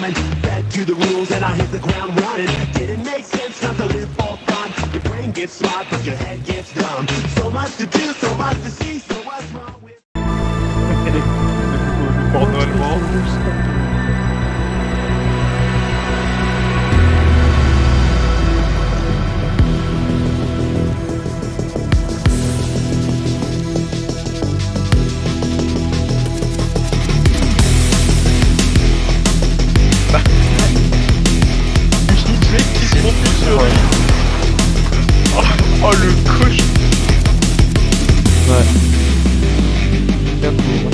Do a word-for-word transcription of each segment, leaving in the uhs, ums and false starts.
coming. Fed to the rules and I hit the ground running. Didn't make sense not to live for fun. Your brain gets smart but your head gets dumb. So much to do, so much to see, so what's wrong with... Porno allemand. Oh le coche. Ouais. Bien pour.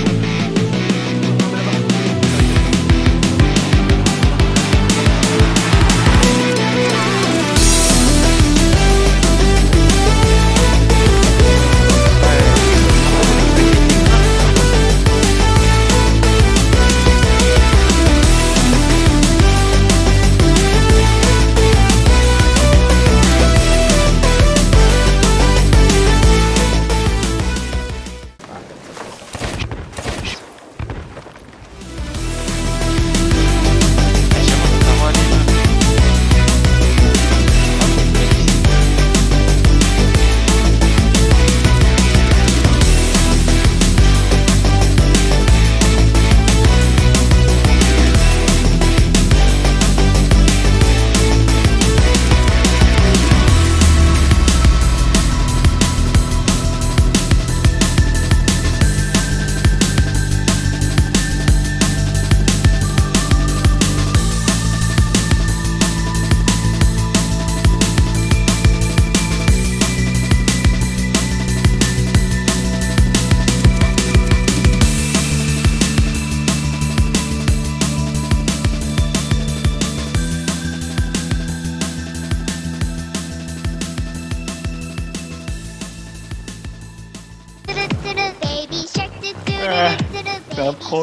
C'est un prank.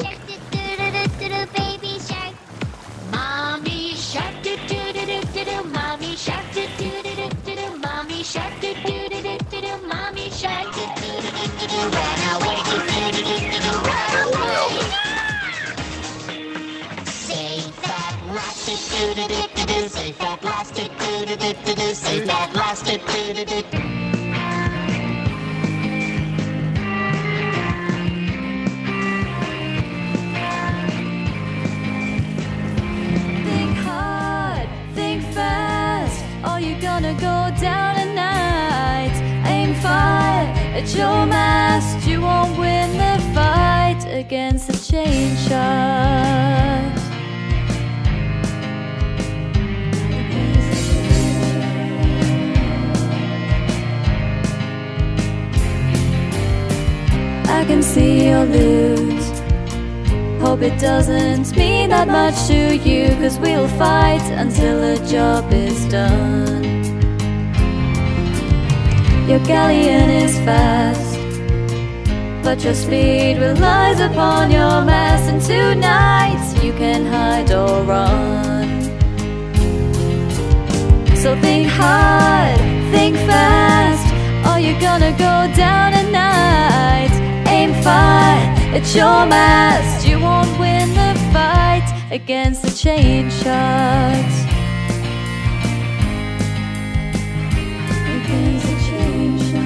Mommy shark do do do do do do. Mommy shark do do do do do do. Mommy shark do do do do do do. Mommy shark do do do do do do. Run away do do do do do do. Run away. Save that last do do do do do do. Save that last do do do do do do. Save that last do do do do do. Gonna go down tonight. Aim fire at your mast. You won't win the fight against the chain shot. I can see you'll lose. Hope it doesn't mean that much to you, 'cause we'll fight until the job is done. Your galleon is fast, but your speed relies upon your mass. And tonight you can hide or run. So think hard, think fast, or you're gonna go down tonight. Aim fire at your mast. You won't win the fight against the chain shot. Against the chain shot.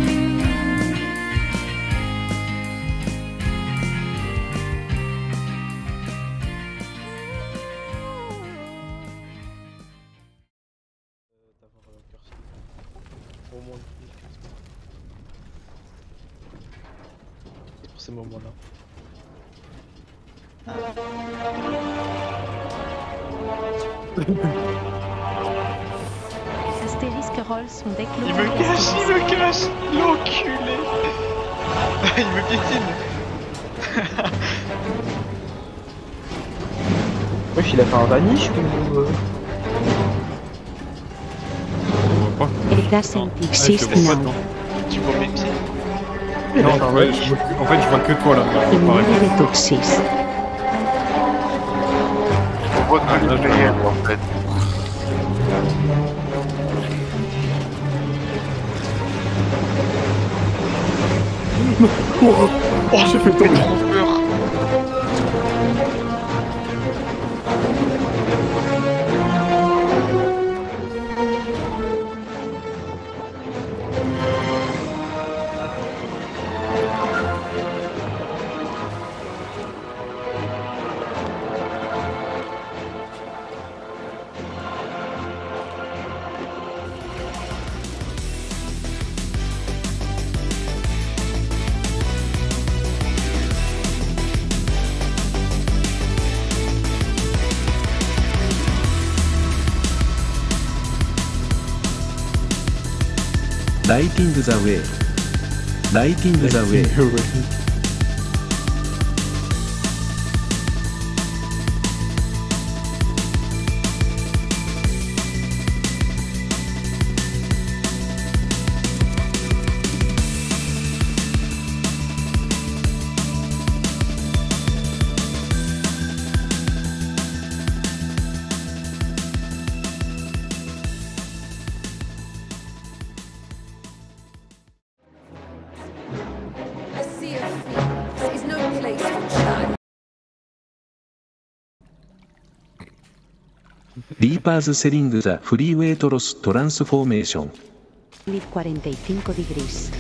Au moins pour ces moments-là. Astérisque Roll sont déclenchés. Il me cache, il me cache, l'enculé. Il me piétine. Wesh, il a fait un vanish ou... Exist Tu vois mes pieds? Non, en fait, je, en fait, je vois que toi là. Toxis. On voit que le derrière en fait. Oh, j'ai fait tomber. Trop peur. Lighting the way. Lighting the way. A sea of thieves is no place for child. Reapers selling the free weight loss transformation. Live cuarenta y cinco degrees.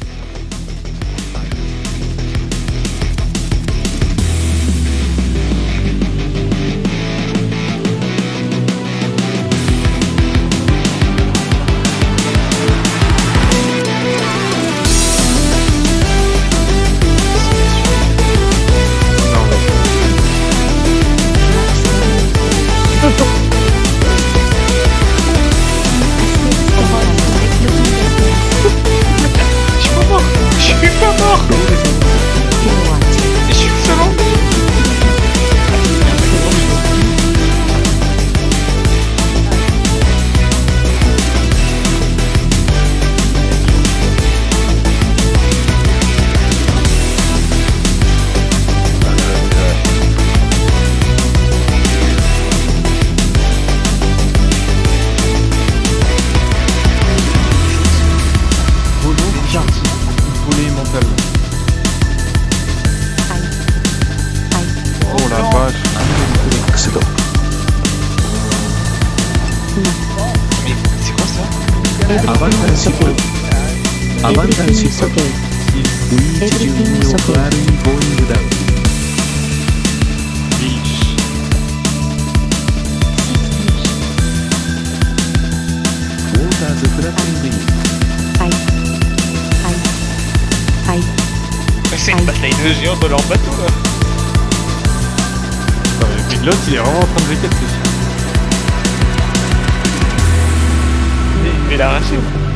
Je suis pas mort. Je suis seulement. Volé mentalement. Oh la vache. Mais c'est quoi ça? Avalanche Avalanche okay. Which you of Army going down. Beach. Waters flapping in. Aïe. Aïe. Aïe. C'est une bataille de géants dans leur bateau là. Non, mais le pilote il est vraiment en train de vécater. Il est arraché.